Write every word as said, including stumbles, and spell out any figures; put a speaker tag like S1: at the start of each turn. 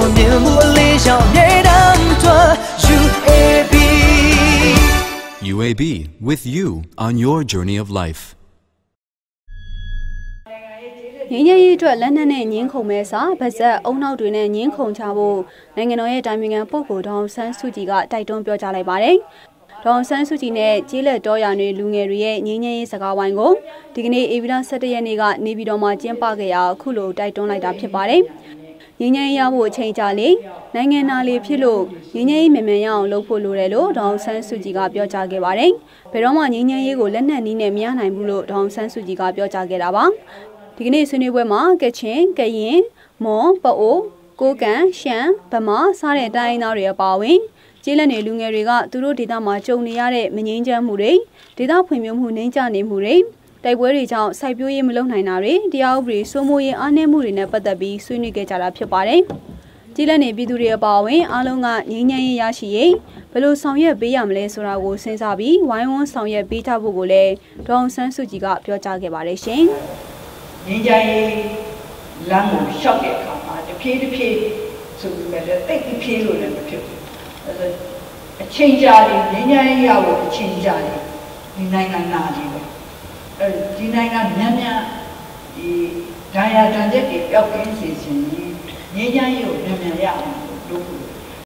S1: 面目理想别当作 U A B
S2: U A B with you on your journey of life.
S3: ငင်းရဲ့အတွက်လက်နက်နဲ့ငင်းခုံမဲ့စာဗဇက်အုံနောက်တွေနဲ့ငင်းခုံချဖို့နိုင်ငံတော်ရဲ့တာမင်ခံပုဂ္ဂိုလ်ဒေါအောင်ဆန်းစုကြည်ကတိုက်တွန်းပြောကြားလိုက်ပါတယ်။ဒေါအောင်ဆန်းစုကြည်နဲ့ကျေးလက်တော်ရရွေလူငယ်တွေရဲ့ငင်းငင်းရေးစကားဝိုင်းကိုဒီကနေ့ဧပြီလဆယ့်တစ်ရက်နေ့ကနေပြည်တော်မှာကျင်းပခဲ့ရာအခုလိုတိုက်တွန်းလိုက်တာဖြစ်ပါတယ်။ငင်းငင်းရဖို့အချိန်ကြာလေနိုင်ငံသားလေးဖြစ်လို့ငင်းငင်းရေးမြန်မြန်ရအောင်လုပ်ဖို့လိုတယ်လို့ဒေါအောင်ဆန်းစုကြည်ကပြောကြားခဲ့ပါတယ်။ဘယ်တော့မှငင်းငင်းရေးကိုလက်နက်နည်းနဲ့မရနိုင်ဘူးလို့ဒေါအောင်ဆန်းစုကြည်ကပြောကြားခဲ့တာပါ။ဒီကနေ့ဆွေးနွေးပွဲမှာကချင်ကရင်မွန်ပအိုကိုကန်ရှမ်းဗမာစတဲ့တိုင်းရင်းသားတွေအပါအဝင်ကျေးလက်နေလူငယ်တွေကသူတို့ဒေသမှာကြုံနေရတဲ့မငြိမ်းချမ်းမှုတွေဒေသဖွံ့ဖြိုးမှုနှိမ့်ကျနေမှုတွေတိုက်ပွဲတွေကြောင့်စိုက်ပျိုးရေးမလုပ်နိုင်တာတွေတရားဥပဒေစိုးမိုးရေးအားနည်းမှုတွေနဲ့ပတ်သက်ပြီးဆွေးနွေးခဲ့ကြတာဖြစ်ပါတယ်။ကျေးလက်နေပြည်သူတွေအပါအဝင်အားလုံးကငြိမ်းချမ်းရေးရရှိရေးဘယ်လိုဆောင်ရွက်ပေးရမလဲဆိုတာကိုစဉ်းစားပြီးဝိုင်းဝန်းဆောင်ရွက်ပေးကြဖို့ကိုလည်းဒေါအောင်ဆန်းစုကြည်ကပြောကြားခဲ့ပါတယ်ရှင်။
S4: ငင်းကြရေးလမ်းကိုရှောက်တဲ့အခါမှာတစ်ဖြည်းတစ်ဖြည်းဆိုပြီးပဲတိတ်တစ်ဖြည်းလို့လည်းမဖြစ်ဘူးအဲဒါအချိန်ကြာတယ်ငင်းကြရေးရဖို့အချိန်ကြာတယ်ဒီနိုင်ငံနာကြီးပဲအဲဒီနိုင်ငံမြန်မြန်ဒီဒါရတန်ချက်တွေပျောက်ကင်းစေခြင်းငင်းကြရေးကိုမြန်မြန်ရအောင်လုပ်ဖို့